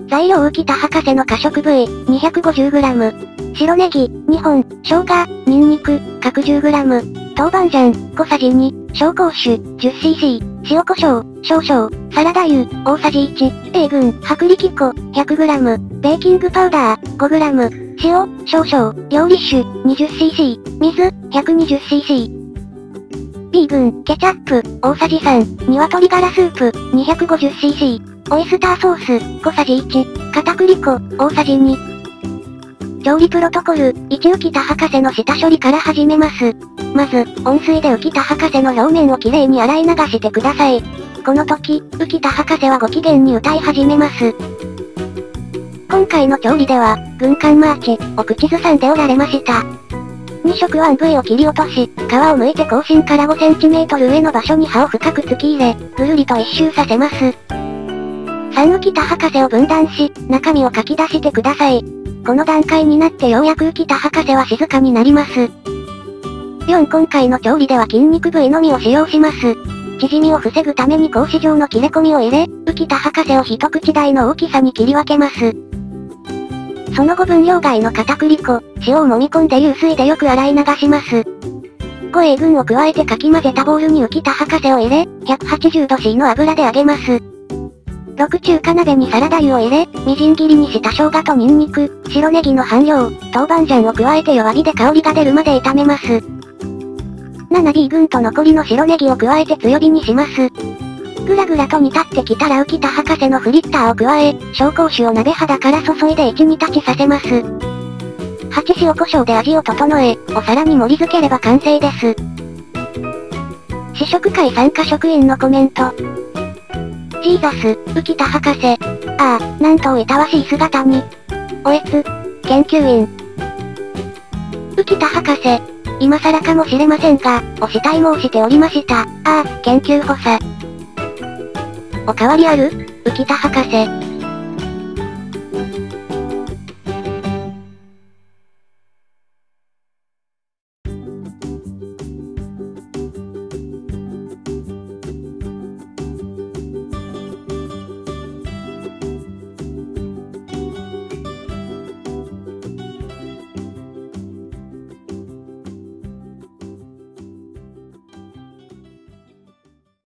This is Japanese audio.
材料浮田博士の可食部位、250g。白ネギ、2本、生姜、ニンニク、各 10g。豆板醤、小さじ2、紹興酒、10cc、塩コショウ、少々、サラダ油、大さじ1、米軍、薄力粉、100g、ベーキングパウダー、5g、塩、少々、料理酒、20cc、水、120cc。ビーグン、ケチャップ、大さじ3、鶏ガラスープ、250cc、オイスターソース、小さじ1、片栗粉、大さじ2。調理プロトコル、1浮田博士の下処理から始めます。まず、温水で浮田博士の表面をきれいに洗い流してください。この時、浮田博士はご機嫌に歌い始めます。今回の調理では、軍艦マーチ、を口ずさんでおられました。2色腕部位を切り落とし、皮を剥いて口芯から 5cm 上の場所に刃を深く突き入れ、ぐるりと一周させます。3浮田博士を分断し、中身をかき出してください。この段階になってようやく浮田博士は静かになります。4今回の調理では筋肉部位のみを使用します。縮みを防ぐために格子状の切れ込みを入れ、浮田博士を一口大の大きさに切り分けます。その後分量外の片栗粉、塩を揉み込んで流水でよく洗い流します。5英軍を加えてかき混ぜたボウルに浮田博士を入れ、180度 C の油で揚げます。6中華鍋にサラダ油を入れ、みじん切りにした生姜とニンニク、白ネギの半量、豆板醤を加えて弱火で香りが出るまで炒めます。7ビーグンと残りの白ネギを加えて強火にします。ぐらぐらと煮立ってきたら浮田博士のフリッターを加え、紹興酒を鍋肌から注いで1、2立ちさせます。8塩胡椒で味を整え、お皿に盛り付ければ完成です。試食会参加職員のコメント。ジーザス、浮田博士。ああ、なんとおいたわしい姿に。おえつ、研究員。浮田博士。今更かもしれませんが、お慕い申しておりました。ああ、研究補佐。おかわりある？浮田博士。